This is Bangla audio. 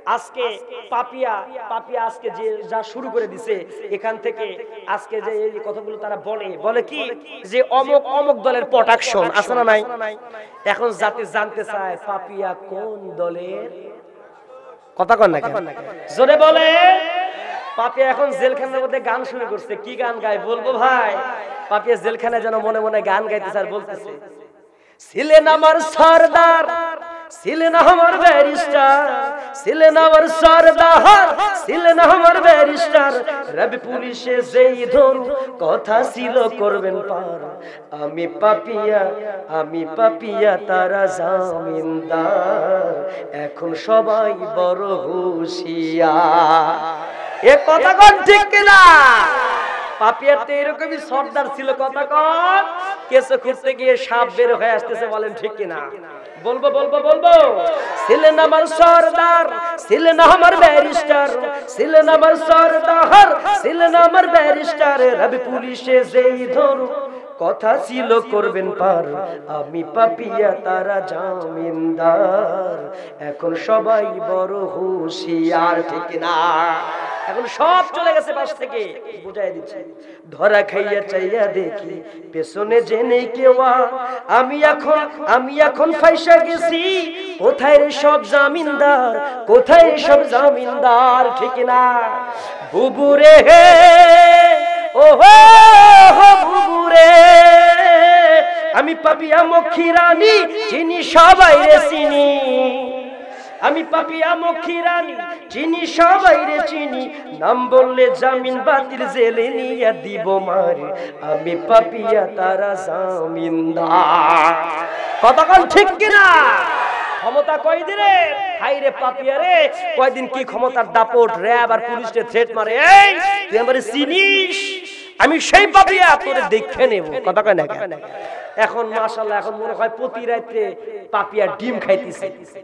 আজকে পাপিয়া পাপিয়া আজকে যে যা শুরু করে দিছে, এখান থেকে আজকে যে এই কথাগুলো তারা বলে কি যে অমুক অমুক দলের প্রোটেকশন আছে না নাই? এখন জাতি জানতে চায় পাপিয়া কোন দলের? কথা কন না জোরে বলে। পাপিয়া এখন জেলখানার মধ্যে গান শুরু করছে। কি গান গায় বলবো ভাই? পাপিয়া জেলখানায় যেন মনে মনে গান গাইতেছে আর বলতেছে, ছিলেন আমার সরদার, ছিলেন আমার ব্যারিস্টার, ছিলেন আমার সরদার, ছিলেন আমার ব্যারিস্টার, রবি পুলিশে যেই ধরু কথা ছিল করবেন পার। আমি পাপিয়া তারা জামিনদার, এখন সবাই বড় হুঁশিয়ার। এ কথা কোন ঠিক কিনা? পাপিয়ার তো এরকমই সর্দার ছিল। কথা কন, কেসে খুঁজতে গিয়ে সাপ বের হয়ে আসতেছে, বলেন ঠিক কিনা? বলবো বলবো বলবো। ছিলেন আমার সর্দার, ছিলেন আমার ব্যারিস্টার, ছিলেন আমার সর্দার, ছিলেন আমার ব্যারিস্টার, রবি পুলিশে যেই ধরু কথা ছিল করবেন পার। আমি পাপিয়া তারা জামিনদার, এখন সবাই বড় হুঁশিয়ার। ঠিক না? এখন সব চলে গেছে পাশ থেকে, বুঝাই দিচ্ছি। ধরা খাইয়া চাইয়া দেখি পেছনে যে নেই কেউ, আমি এখন ফাইসা গেছি। কোথায় রে সব জামিনদার, কোথায় রে সব জামিনদার? ঠিক না? বুবুরে হে ও হো বুবুরে, আমি পাপিয়া মক্ষী রানী চিনি সবাই রে চিনি, আমি পাপিয়া মক্ষী রানী চিনি সবাই রে চিনি, নাম বললে জামিন বাতিল জেলে নিয়ে দিব মারি। আমি পাপিয়া তারা জামিনদার। কতক্ষণ ঠিক কিনা? ক্ষমতা কয়দিনের? হাই রে পাপিয়া রে, কয়দিন কি ক্ষমতার দাপট, র‍্যাব আর পুলিশে থ্রেট মারে। এই তুই আমারে চিনিস? আমি সেই পাপিয়া, তোরে দেখে নেব। কথা কয় না? এখন মাশাআল্লাহ, এখন মনে হয় প্রতি রাতে পাপিয়া ডিম খাইতেছে।